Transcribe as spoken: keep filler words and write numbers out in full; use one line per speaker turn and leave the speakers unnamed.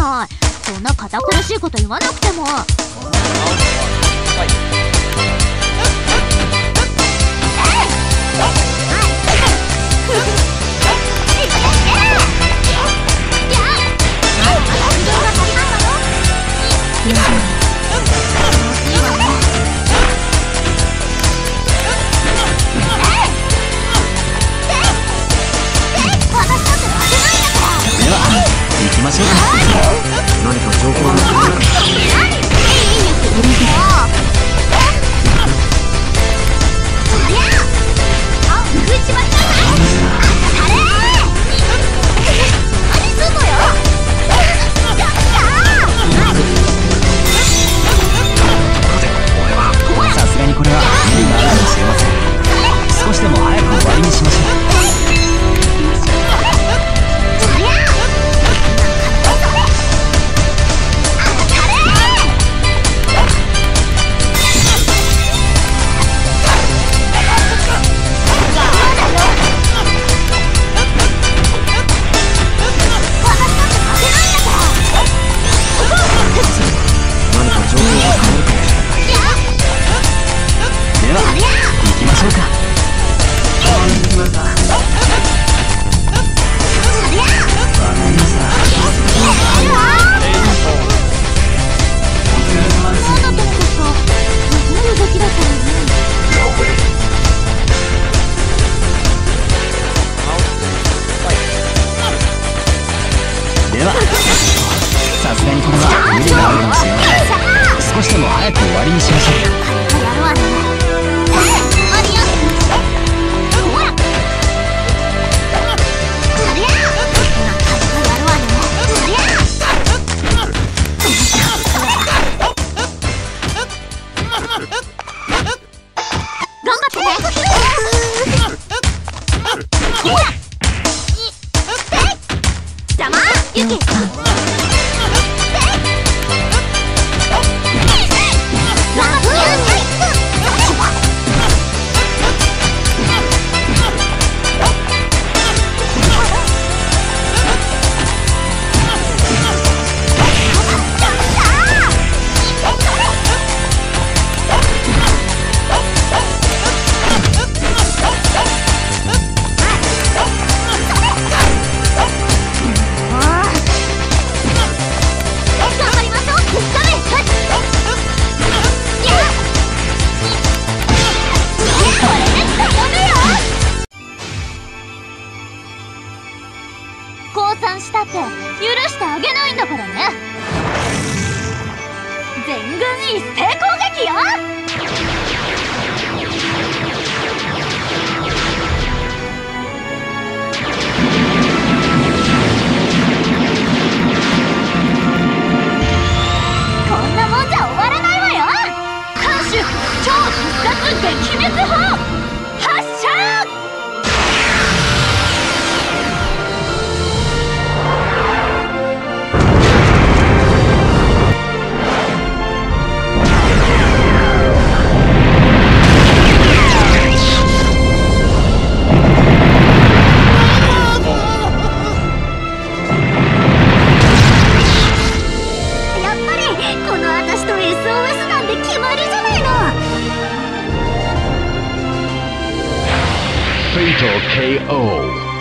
ない。そんな堅苦しいこと言わなくても。
行きましょうか。何か情報があるか。さすがにこれは無理があるかもしれません。少しでも早く終わりにしましょう。さすがにこれは無理があるかもしれません。少しでも早く終わりにしましょう。
降参したって許してあげないんだからね。全軍一斉攻撃よ。こんなもんじゃ終わらないわよ。艦首超必殺撃滅砲発射。
Fatal ケーオー